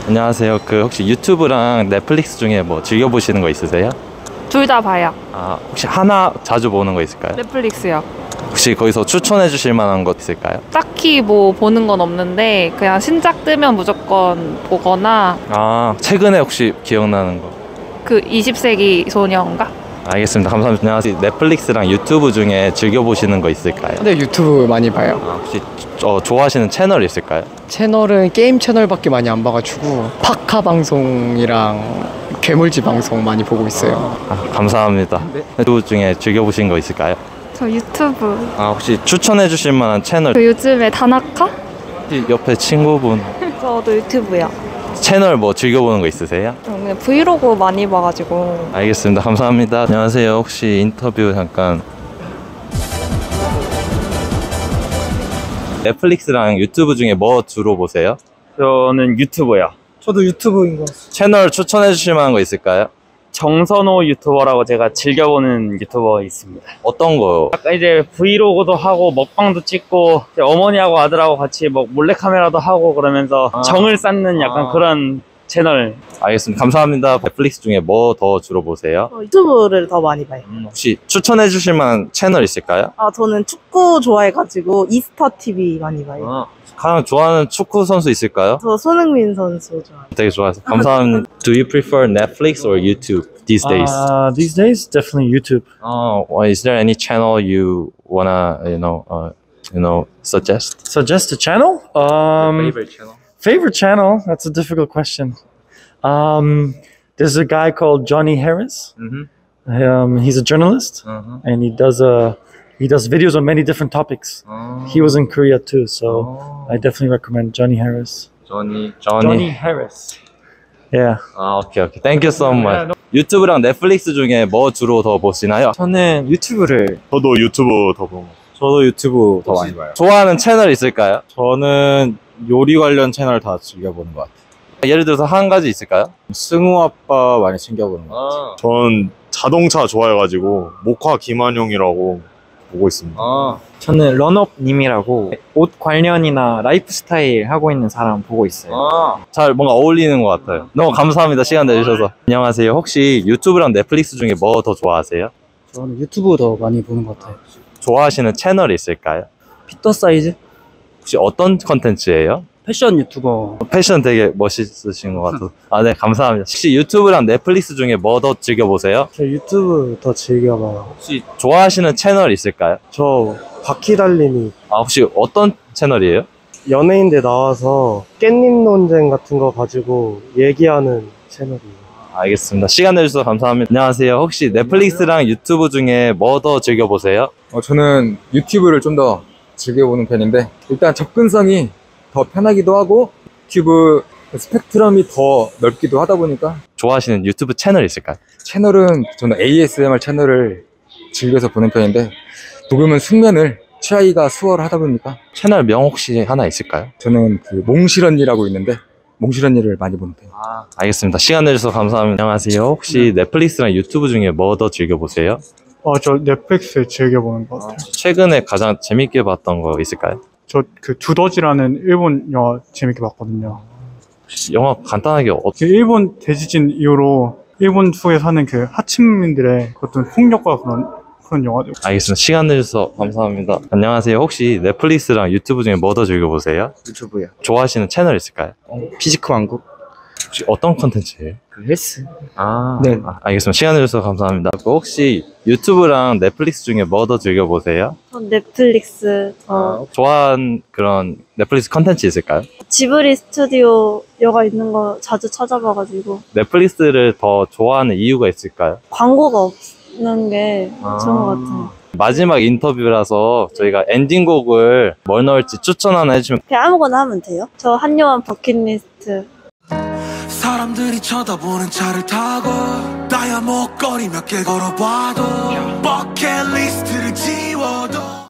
안녕하세요. 혹시 유튜브랑 넷플릭스 중에 뭐 즐겨보시는 거 있으세요? 둘 다 봐요. 혹시 하나 자주 보는 거 있을까요? 넷플릭스요. 혹시 거기서 추천해 주실 만한 것 있을까요? 딱히 뭐 보는 건 없는데 그냥 신작 뜨면 무조건 보거나 최근에 혹시 기억나는 거? 그 20세기 소녀인가? 알겠습니다. 감사합니다. 안녕하세요. 넷플릭스랑 유튜브 중에 즐겨보시는 거 있을까요? 네, 유튜브 많이 봐요. 혹시 좋아하시는 채널 있을까요? 채널은 게임 채널밖에 많이 안 봐가지고 파카 방송이랑 괴물지 방송 많이 보고 있어요. 감사합니다. 유튜브 중에 즐겨보신 거 있을까요? 저 유튜브. 혹시 추천해 주실 만한 채널? 그 요즘에 다나카? 옆에 친구분 저도 유튜브요. 채널 뭐 즐겨보는 거 있으세요? 그냥 브이로그 많이 봐가지고. 알겠습니다. 감사합니다. 안녕하세요. 혹시 인터뷰 잠깐. 넷플릭스랑 유튜브 중에 뭐 주로 보세요? 저는 유튜브요. 저도 유튜브인 것 같습니다. 채널 추천해 주실 만한 거 있을까요? 정선호 유튜버라고 제가 즐겨보는 유튜버 있습니다. 어떤 거? 약간 이제 브이로그도 하고 먹방도 찍고 이제 어머니하고 아들하고 같이 뭐 몰래카메라도 하고 그러면서 정을 쌓는 약간 그런 채널. 알겠습니다. 감사합니다. 넷플릭스 중에 뭐 더 주로 보세요? 유튜브를 더 많이 봐요. 혹시 추천해 주실 만한 채널 있을까요? 저는 축구 좋아해가지고 이스타 TV 많이 봐요. 가장 좋아하는 축구 선수 있을까요? 저 손흥민 선수 좋아해요. 되게 좋아해서 감사합니다. Do you prefer Netflix or YouTube these days? These days, definitely YouTube. Is there any channel you wanna suggest? Suggest a channel? channel? Favorite channel? That's a difficult question. There's a guy called Johnny Harris. He's a journalist, and he does videos on many different topics. He was in Korea too, so I definitely recommend Johnny Harris. Johnny Harris. Yeah. 오케이. Thank you so much. 유튜브랑 넷플릭스 중에 뭐 주로 더 보시나요? 저는 유튜브를 저도 유튜브 더 보고. 저도 유튜브 더 많이 봐요. 좋아하는 채널 있을까요? 저는 요리 관련 채널 다 즐겨보는 것 같아요. 예를 들어서 한 가지 있을까요? 승우 아빠 많이 챙겨보는 것 같아요. 전 자동차 좋아해가지고 모카 김한용이라고 보고 있습니다. 저는 런업님이라고 옷 관련이나 라이프 스타일 하고 있는 사람 보고 있어요. 잘 뭔가 어울리는 것 같아요. 너무 감사합니다. 시간 내주셔서. 안녕하세요. 혹시 유튜브랑 넷플릭스 중에 뭐 더 좋아하세요? 저는 유튜브 더 많이 보는 것 같아요. 좋아하시는 채널이 있을까요? 피터 사이즈? 혹시 어떤 컨텐츠예요? 패션 유튜버. 패션 되게 멋있으신 것 같아서. 네, 감사합니다. 혹시 유튜브랑 넷플릭스 중에 뭐 더 즐겨보세요? 저 유튜브 더 즐겨봐요. 혹시 좋아하시는 채널 있을까요? 저 바퀴달리미. 혹시 어떤 채널이에요? 연예인들 나와서 깻잎 논쟁 같은 거 가지고 얘기하는 채널이에요. 알겠습니다. 시간 내주셔서 감사합니다. 안녕하세요. 혹시 넷플릭스랑 유튜브 중에 뭐 더 즐겨보세요? 저는 유튜브를 좀 더 즐겨보는 편인데, 일단 접근성이 더 편하기도 하고 유튜브 스펙트럼이 더 넓기도 하다 보니까. 좋아하시는 유튜브 채널 있을까요? 채널은 저는 ASMR 채널을 즐겨서 보는 편인데, 녹음은 숙면을 취하기가 수월하다 보니까. 채널 명 혹시 하나 있을까요? 저는 몽실언니라고 있는데 몽실언니를 많이 보는 편이에요. 알겠습니다. 시간 내주셔서 감사합니다. 안녕하세요. 혹시 넷플릭스랑 유튜브 중에 뭐 더 즐겨보세요? 저 넷플릭스 즐겨보는 것 같아요. 최근에 가장 재밌게 봤던 거 있을까요? 저 그 두더지라는 일본 영화 재밌게 봤거든요. 영화 간단하게 그 일본 대지진 이후로 일본 속에 사는 그 하층민들의 어떤 폭력과 그런 영화들. 알겠습니다. 시간 내주셔서 감사합니다. 안녕하세요. 혹시 넷플릭스랑 유튜브 중에 뭐 더 즐겨보세요? 유튜브요. 좋아하시는 채널 있을까요? 피지크 왕국. 혹시 어떤 컨텐츠예요? 그 헬스. 네. 알겠습니다. 시간 내주셔서 감사합니다. 혹시 유튜브랑 넷플릭스 중에 뭐 더 즐겨보세요? 전 넷플릭스 좋아하는 그런 넷플릭스 컨텐츠 있을까요? 지브리 스튜디오 영화 있는 거 자주 찾아봐가지고 넷플릭스를 더 좋아하는 이유가 있을까요? 광고가 없는 게 좋은 것 같아요. 마지막 인터뷰라서 저희가 엔딩곡을 뭘 넣을지 추천 하나 해주시면. 그냥 아무거나 하면 돼요? 저 한요한 버킷리스트. 사람들이 쳐다보는 차를 타고 나야 목걸이 몇 개 걸어봐도 버킷리스트를 지워도